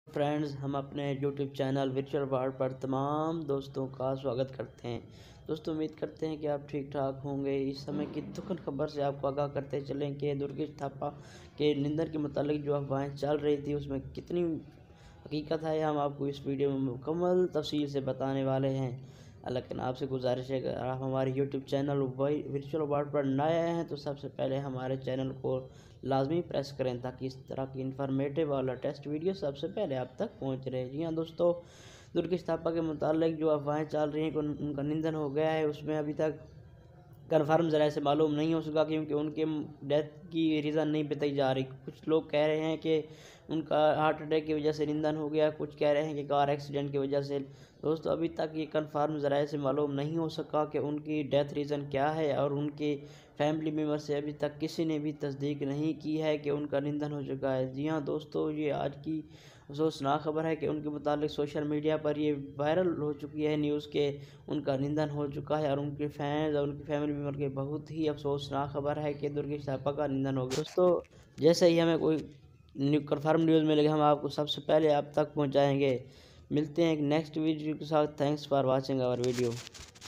Friends, हम अपने YouTube channel virtual world पर तमाम दोस्तों का स्वागत करते हैं। दोस्तों, उम्मीद करते हैं कि आप ठीक ठाक होंगे। इस समय की दुखद खबर से आपको आगाह करते चलें कि दुर्गेश थापा के निधन के मुतालिक जो अफवाहें चल रही थी उसमें कितनी हकीकत है, हम आपको इस वीडियो में मुकम्मल तफसील से बताने वाले हैं। लेकिन आपसे गुजारिश है कि अगर आप हमारे YouTube चैनल वर्चुअल वर्ल्ड पर नए आए हैं तो सबसे पहले हमारे चैनल को लाजमी प्रेस करें ताकि इस तरह की इन्फॉर्मेटिव और लेटेस्ट वीडियो सबसे पहले आप तक पहुंच रहे। जी हाँ दोस्तों, दुर्गेश थापा के मुतालिक जो अफवाहें चल रही हैं कि उनका निधन हो गया है, उसमें अभी तक कन्फर्म ज़रा से मालूम नहीं हो सका क्योंकि उनके डेथ की रीज़न नहीं बताई जा रही। कुछ लोग कह रहे हैं कि उनका हार्ट अटैक की वजह से निधन हो गया, कुछ कह रहे हैं कि कार एक्सीडेंट की वजह से। दोस्तों, अभी तक ये कन्फर्म ज़रा से मालूम नहीं हो सका कि उनकी डेथ रीज़न क्या है और उनके फैमिली मेम्बर से अभी तक किसी ने भी तस्दीक नहीं की है कि उनका निधन हो चुका है। जी हाँ दोस्तों, ये आज की अफसोसनाक खबर है कि उनके मुतालिक सोशल मीडिया पर ये वायरल हो चुकी है न्यूज़ के उनका निधन हो चुका है और उनके फैंस और उनकी फैमिली मेम्बर के बहुत ही अफसोसनाक खबर है कि दुर्गेश थापा का निधन हो गया। दोस्तों, जैसे ही हमें कोई कन्फर्म न्यूज़ मिलेगी हम आपको सबसे पहले आप तक पहुंचाएंगे। मिलते हैं एक नेक्स्ट वीडियो के साथ। Thanks for watching our video.